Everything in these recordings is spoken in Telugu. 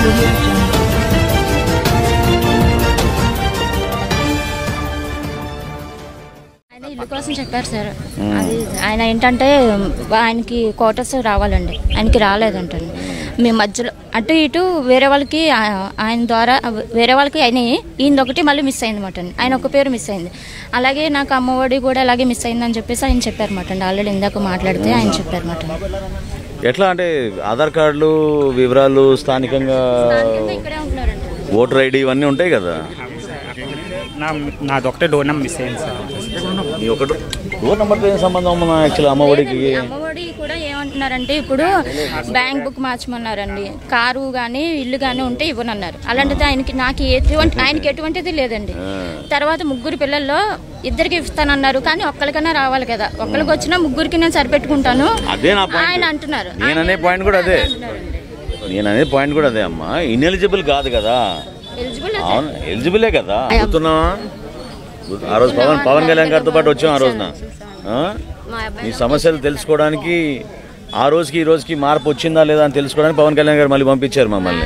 ఇల్లు కోసం చెప్పారు సార్. అది ఆయన ఏంటంటే ఆయనకి క్వార్టర్స్ రావాలండి, ఆయనకి రాలేదంటండి. మేము మధ్యలో అటు ఇటు వేరే వాళ్ళకి ఆయన ద్వారా వేరే వాళ్ళకి అయినాయి, ఈయన ఒకటి మళ్ళీ మిస్ అయింది మాట అండి. ఆయన ఒక పేరు మిస్ అయింది. అలాగే నాకు అమ్మఒడి కూడా అలాగే మిస్ అయిందని చెప్పేసి ఆయన చెప్పారు మాట అండి. ఆల్రెడీ ఇందాక మాట్లాడితే ఆయన చెప్పారు మాట. ఎట్లా అంటే ఆధార్ కార్డులు వివరాలు స్థానికంగా ఇక్కడే ఉంటున్నారండి, ఓటర్ ఐడి ఇవన్నీ ఉంటాయి కదా. నాదొకటే డోర్ నెంబర్ మిస్ అయింది సార్. డోర్ నెంబర్తో ఏం సంబంధం అమ్మా? యాక్చువల్లీ అమ్మఒడికి అమ్మఒడి కూడా ఏమంటున్నారంటే ఇప్పుడు బ్యాంక్ బుక్ మార్చమన్నారండి, కారు కానీ ఇల్లు కానీ ఉంటే ఇవ్వనన్నారు. అలాంటిది ఆయనకి ఆయనకి ఎటువంటిది లేదండి. తర్వాత ముగ్గురు పిల్లల్లో ఇద్దరికి ఇస్తానన్నారు, కానీ ఒక్కరికైనా రావాలి కదా, ఒక్కరికి వచ్చినా ముగ్గురికి నేను సరిపెట్టుకుంటాను ఆయన అంటున్నారు. నేననే పాయింట్ కూడా అదే అమ్మా, ఇన్ఎలిజిబుల్ కాదు కదా, ఎలిజిబులే కదా. ఆ రోజు పవన్ కళ్యాణ్ గారితో పాటు వచ్చాం. ఆ రోజున మీ సమస్యలు తెలుసుకోవడానికి ఆ రోజుకి ఈ రోజుకి మార్పు వచ్చిందా లేదా అని తెలుసుకోవడానికి పవన్ కళ్యాణ్ గారు మళ్ళీ పంపించారు మమ్మల్ని.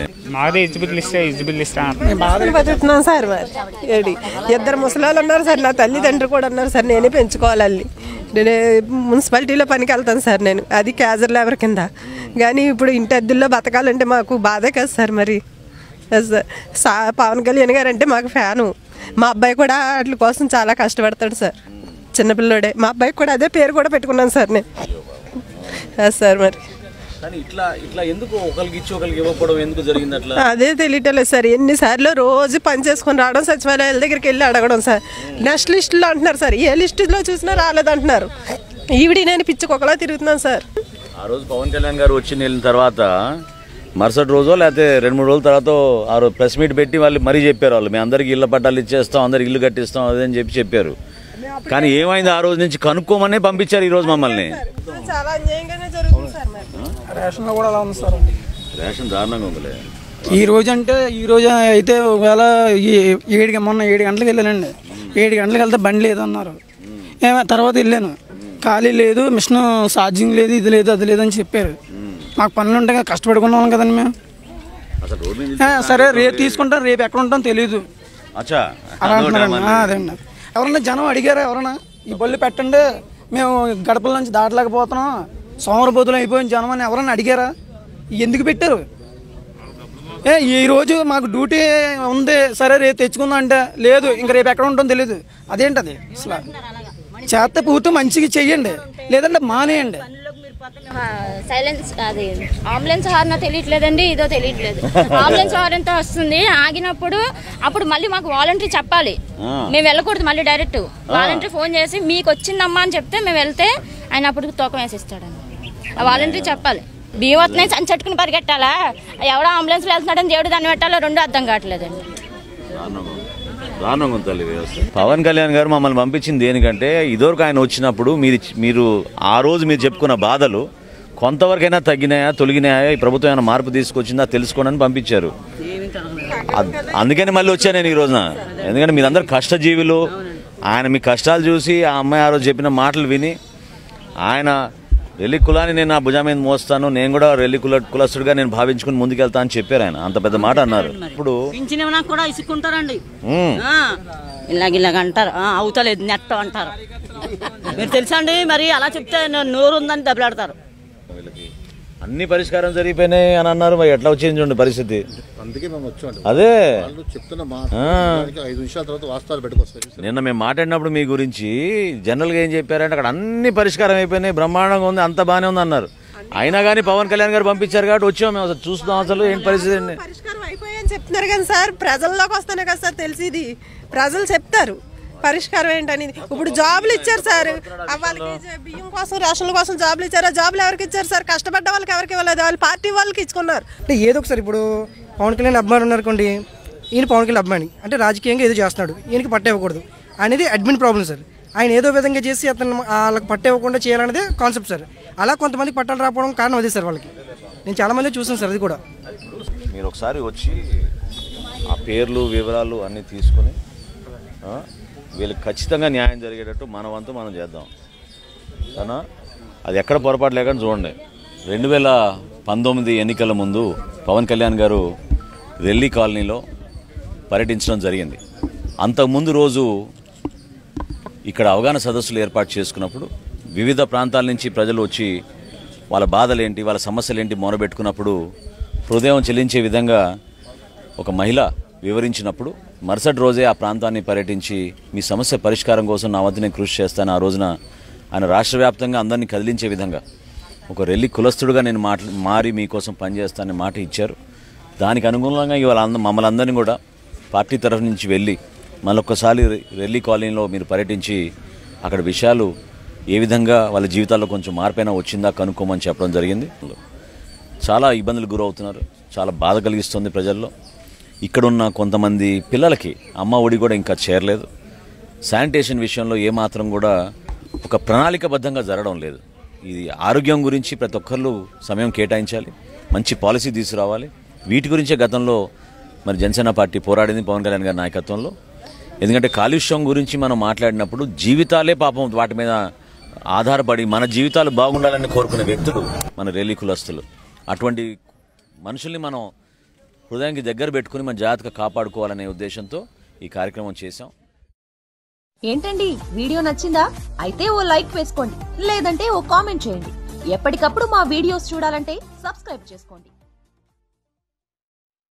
బాధలు బతుకుతున్నాను సార్. మరి ఇద్దరు ముసలాళ్ళు ఉన్నారు సార్, నా తల్లిదండ్రులు కూడా ఉన్నారు సార్. నేనే పెంచుకోవాలి. నేను మున్సిపాలిటీలో పనికి వెళ్తాను సార్, నేను అది క్యాజర్ లేబర్ కింద. కానీ ఇప్పుడు ఇంటి అద్దెల్లో బతకాలంటే మాకు బాధే కదా సార్. మరి పవన్ కళ్యాణ్ గారు అంటే మాకు ఫ్యాను. మా అబ్బాయి కూడా వాటి కోసం చాలా కష్టపడతాడు సార్, చిన్నపిల్లోడే. మా అబ్బాయికి కూడా అదే పేరు కూడా పెట్టుకున్నాను సార్ నేను. సార్ మరి అదే తెలియటలేదు సార్. ఎన్నిసార్లు రోజు పని చేసుకొని రావడం, సచివాలయాల దగ్గరికి వెళ్ళి అడగడం సార్. నెక్స్ట్ లిస్టులో అంటున్నారు సార్, ఏ లిస్టులో చూసినా రాలేదంటున్నారు. ఈవిడి నేను పిచ్చుకొకలా తిరుగుతున్నాను సార్. ఆ రోజు పవన్ కళ్యాణ్ గారు వచ్చి వెళ్ళిన తర్వాత మరుసటి రోజో లేకపోతే 2-3 రోజుల తర్వాత ఆ రోజు ప్రెస్ మీట్ పెట్టి వాళ్ళు మరీ చెప్పారు, వాళ్ళు మేము అందరికి ఇళ్ళ పట్టాలు ఇచ్చేస్తాం, అందరికి ఇల్లు కట్టిస్తాం అదని చెప్పారు. కానీ ఏమైంది ఆ రోజు నుంచి కనుక్కోమనే పంపించారు ఈ రోజు మమ్మల్ని. చాలా అన్యాయంగానే జరుగుతుంది సార్. రేషన్ కూడా అలా ఉంది సార్. రేషన్ దారుణంగా ఉందిలే. ఈ రోజు అయితే ఒకవేళ మొన్న 7 గంటలకు వెళ్ళానండి. 7 గంటలకు వెళ్తే బండి లేదన్నారు. తర్వాత వెళ్ళాను, ఖాళీ లేదు, మిషన్ ఛార్జింగ్ లేదు, ఇది లేదు అది లేదని చెప్పారు. మాకు పనులు ఉంటాయి కదా, కష్టపడుకున్నాం కదండి మేము. సరే రేపు తీసుకుంటాం, రేపు ఎక్కడ ఉంటాం తెలీదు అలా అంటున్నారండి. అదండి. ఎవరన్నా జనం అడిగారా, ఎవరన్నా ఈ బళ్ళు పెట్టండి మేము గడపల నుంచి దాటలేకపోతున్నాం, సోమరబోతులు అయిపోయిన జనం అని ఎవరన్నా అడిగారా? ఎందుకు పెట్టారు? ఈరోజు మాకు డ్యూటీ ఉంది, సరే రేపు తెచ్చుకుందాం అంటే లేదు, ఇంకా రేపు ఎక్కడ ఉంటాం తెలీదు. అదేంటది అసలు? చేత పూర్తి మంచిగా చెయ్యండి, లేదంటే మానేయండి. సైలెన్స్ అది అంబులెన్స్ హార్న్ తెలియట్లేదండి, ఇదో తెలియట్లేదు. అంబులెన్స్ హార్న్ తో వస్తుంది, ఆగినప్పుడు అప్పుడు మళ్ళీ మాకు వాలంటరీ చెప్పాలి, మేము వెళ్ళకూడదు. మళ్ళీ డైరెక్ట్ వాలంటరీ ఫోన్ చేసి మీకు వచ్చిందమ్మా అని చెప్తే మేము వెళ్తే ఆయన అప్పుడు తూకం వేసిస్తాడండి. ఆ వాలంటరీ చెప్పాలి. బియ్యం వస్తున్నాయి సంచట్టుకుని పరిగెట్టాలా, ఎవడో అంబులెన్స్ వెళ్తున్నాడని దేవుడు దాన్ని పెట్టాలో రెండు అర్థం కావట్లేదండి. పవన్ కళ్యాణ్ గారు మమ్మల్ని పంపించింది దేనికంటే, ఇదివరకు ఆయన వచ్చినప్పుడు మీరు ఆ రోజు మీరు చెప్పుకున్న బాధలు కొంతవరకైనా తగ్గినాయా, తొలగినాయా, ఈ ప్రభుత్వం ఏమైనా మార్పు తీసుకొచ్చిందా తెలుసుకోనని పంపించారు. అందుకని మళ్ళీ వచ్చాను నేను ఈ రోజున. ఎందుకంటే మీరందరూ కష్టజీవులు. ఆయన మీ కష్టాలు చూసి ఆ అమ్మాయి ఆ రోజు చెప్పిన మాటలు విని ఆయన రెల్లి కులాన్ని నేను నా భుజా మీద మోస్తాను, నేను కూడా రెల్లి కులస్తుడిగా నేను భావించుకుని ముందుకెళ్తా అని చెప్పారు ఆయన. అంత పెద్ద మాట అన్నారు. ఇప్పుడు కూడా ఇసుకుంటారండి, ఇలాగ అంటారు, అవుతలేదు నెట్ అంటారు. మీరు తెలుసా అండి, మరి అలా చెప్తే నోరు ఉందని దెబ్బలాడతారు. అన్ని పరిష్కారం జరిగిపోయినాయి అని అన్నారు. మరి ఎట్లా వచ్చింది చూడండి పరిస్థితి. అదే నిన్న మేము మాట్లాడినప్పుడు మీ గురించి జనరల్గా ఏం చెప్పారంటే అక్కడ అన్ని పరిష్కారం అయిపోయినాయి, బ్రహ్మాండంగా ఉంది, అంత బాగానే ఉంది అన్నారు. అయినా కానీ పవన్ కళ్యాణ్ గారు పంపించారు కాబట్టి వచ్చాం మేము. అసలు చూస్తాం అసలు ఏంటి పరిస్థితి అండి. పరిష్కారం అయిపోయాయని చెప్తున్నారు కానీ సార్, ప్రజల్లోకి వస్తేనే కదా సార్ తెలిసింది. ప్రజలు చెప్తారు పరిష్కారం ఏంటనేది. ఇప్పుడు జాబులు ఇచ్చారు సార్, వాళ్ళకి బియ్యం కోసం రేషన్ల కోసం జాబులు ఇచ్చారు. ఆ జాబులు ఎవరికి ఇచ్చారు సార్? కష్టపడ్డ వాళ్ళకి ఎవరికి ఇవ్వలేదు, వాళ్ళు పార్టీ వాళ్ళకి ఇచ్చుకున్నారు. అంటే ఏదో ఒకసారి ఇప్పుడు పవన్ కళ్యాణ్ అభిమాని ఉన్నారనుకోండి, ఈయన పవన్ కళ్యాణ్ అభిమాని అంటే రాజకీయంగా ఏదో చేస్తున్నాడు, ఈయనకి పట్ట ఇవ్వకూడదు అనేది అడ్మిన్ ప్రాబ్లం సార్. ఆయన ఏదో విధంగా చేసి అతను వాళ్ళకి పట్ట ఇవ్వకుండా చేయాలనేది కాన్సెప్ట్ సార్. అలా కొంతమందికి పట్టాలు రాకపోవడం కారణం అదే సార్. వాళ్ళకి నేను చాలామంది చూసాను సార్. అది కూడా మీరు ఒకసారి వచ్చి ఆ పేర్లు వివరాలు అన్నీ తీసుకొని వీళ్ళకి ఖచ్చితంగా న్యాయం జరిగేటట్టు మన వంతు మనం చేద్దాం అన్నా. అది ఎక్కడ పొరపాటు లేకుండా చూడండి. 2019 ఎన్నికల ముందు పవన్ కళ్యాణ్ గారు రెల్లి కాలనీలో పర్యటించడం జరిగింది. అంతకుముందు రోజు ఇక్కడ అవగాహన సదస్సులు ఏర్పాటు చేసుకున్నప్పుడు వివిధ ప్రాంతాల నుంచి ప్రజలు వచ్చి వాళ్ళ బాధలేంటి, వాళ్ళ సమస్యలేంటి మొరబెట్టుకున్నప్పుడు హృదయం చెల్లించే విధంగా ఒక మహిళ వివరించినప్పుడు మరుసటి రోజే ఆ ప్రాంతాన్ని పర్యటించి మీ సమస్య పరిష్కారం కోసం నా వద్ద నేను కృషి చేస్తాను, ఆ రోజున ఆయన రాష్ట్ర వ్యాప్తంగా అందరినీ కదిలించే విధంగా ఒక రెల్లి కులస్తుడుగా నేను మారి మీకోసం పనిచేస్తానని మాట ఇచ్చారు. దానికి అనుగుణంగా ఇవాళ మమ్మల్ని అందరినీ కూడా పార్టీ తరఫు నుంచి వెళ్ళి మళ్ళొక్కసారి రెల్లి కాలనీలో మీరు పర్యటించి అక్కడ విషయాలు ఏ విధంగా వాళ్ళ జీవితాల్లో కొంచెం మార్పైనా వచ్చిందా కనుక్కోమని చెప్పడం జరిగింది. చాలా ఇబ్బందులు గురవుతున్నారు, చాలా బాధ కలిగిస్తుంది ప్రజల్లో. ఇక్కడున్న కొంతమంది పిల్లలకి అమ్మ ఒడి కూడా ఇంకా చేరలేదు. శానిటేషన్ విషయంలో ఏమాత్రం కూడా ఒక ప్రణాళికబద్ధంగా జరగడం లేదు. ఇది ఆరోగ్యం గురించి ప్రతి ఒక్కళ్ళు సమయం కేటాయించాలి, మంచి పాలసీ తీసుకురావాలి. వీటి గురించే గతంలో మరి జనసేన పార్టీ పోరాడింది పవన్ కళ్యాణ్ గారి నాయకత్వంలో. ఎందుకంటే కాలుష్యం గురించి మనం మాట్లాడినప్పుడు జీవితాలే పాపం వాటి మీద ఆధారపడి మన జీవితాలు బాగుండాలని కోరుకునే వ్యక్తులు మన రెల్లి కులస్తులు. అటువంటి మనుషుల్ని మనం హృదయానికి దగ్గర పెట్టుకుని మన జాగ్రత్తగా కాపాడుకోవాలనే ఉద్దేశంతో ఈ కార్యక్రమం చేశాం. ఏంటండి వీడియో నచ్చిందా? అయితే ఓ లైక్ వేసుకోండి, లేదంటే ఓ కామెంట్ చేయండి. ఎప్పటికప్పుడు మా వీడియోస్ చూడాలంటే సబ్స్క్రైబ్ చేసుకోండి.